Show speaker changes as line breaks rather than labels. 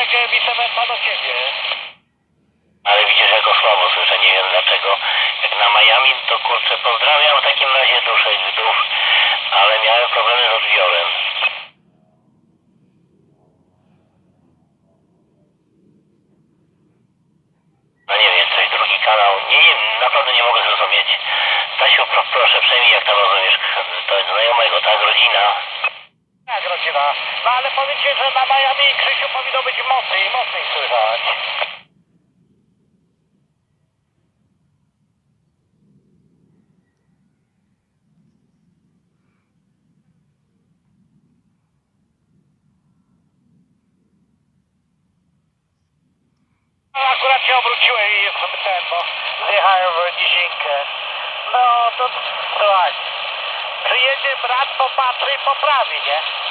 powiedziałem Viceversa do ciebie.
Ale widzisz, jako słabo słyszę, nie wiem dlaczego. Jak na Miami, to kurczę, pozdrawiam w takim razie duszę Żydów, ale miałem problemy z odbiorem. No nie wiem, coś drugi kanał, nie wiem, naprawdę nie mogę zrozumieć. Stasiu, proszę, przejmij jak tam rozumiesz, to jest znajomego, tak, rodzina.
Jak rodzina? No ale powiedzcie, że na Miami Krzysiu powinno być mocniej słychać. No, akurat się obróciłem i ten, bo zjechałem w nizinkę. No to słuchaj, przyjedzie brat, popatrzy i poprawi, nie?